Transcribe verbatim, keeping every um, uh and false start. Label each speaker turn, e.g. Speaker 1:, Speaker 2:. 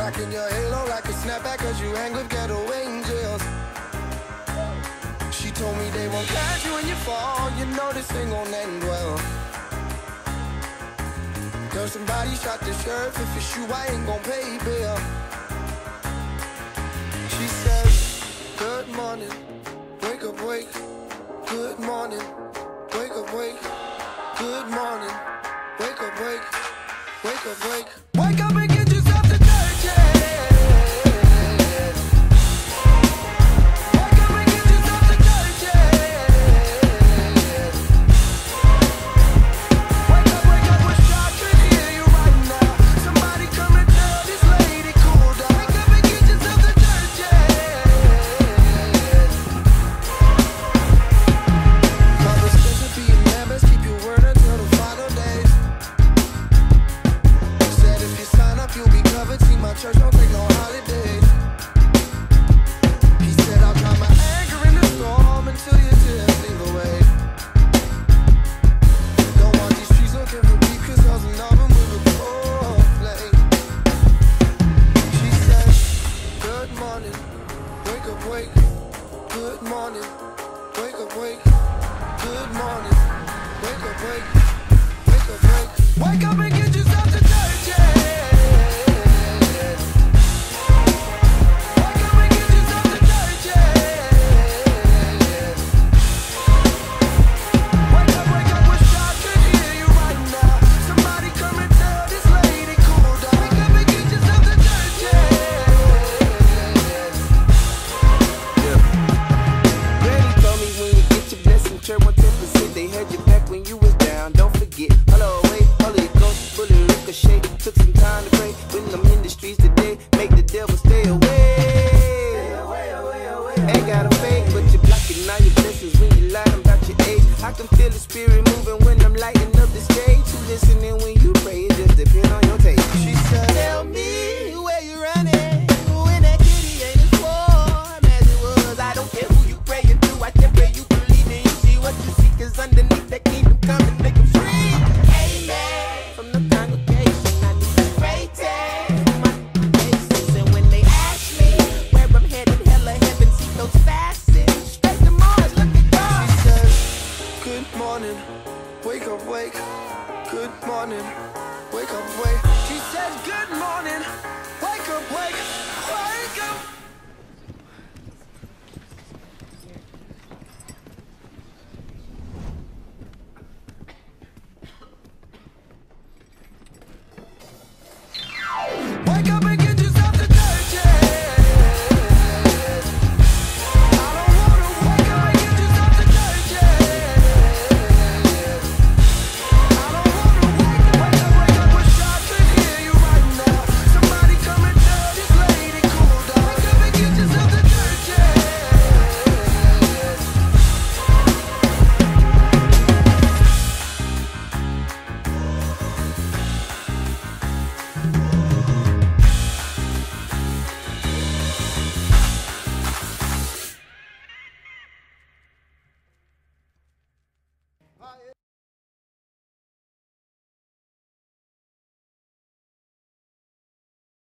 Speaker 1: Rocking your halo like a snapback, cause you hang with ghetto angels. She told me they won't catch you when you fall, you know this ain't gon' end well. Girl, somebody shot the sheriff, if it's you, I ain't gon' pay bail. She says, good morning, wake up, wake. Good morning, wake up, wake. Good morning, wake up, wake. Wake up, wake. Wake up and get yourself to church, yeah. Wake up and get yourself to church, yeah. Wake up, wake up, we're shocked to hear you right now. Somebody come and tell this lady cool down. Wake up and get yourself to church, yeah. Mother says to be a man, best keep your word until the final days. Said if you sign up, you'll be covered. See, my church don't take no holidays. He said I'll dry my anger in the storm until your tears leave away. Don't want these streets looking for beef, cause girls and all them with a cold flame. She said, good morning, wake up, wake. Good morning, wake up, wake. Good morning, wake up, wake. Wake up, wake. Wake up and get yourself to church, yeah. Wake up and get yourself to church, yeah. Wake up, wake up, we're shocked to hear you right now. Somebody come and tell this lady cool down. Wake up and get yourself to church, yeah. Granny told me when you get your blessing, church one ten percent, they had your back when you was down. Don't forget, hello, wait, Holy Ghost, bullet ricochet. Took some time to pray when I'm in the streets today. Make the devil stay away. Ain't got a fake, but you're blocking all your blessings when you lie about your age. I can feel the spirit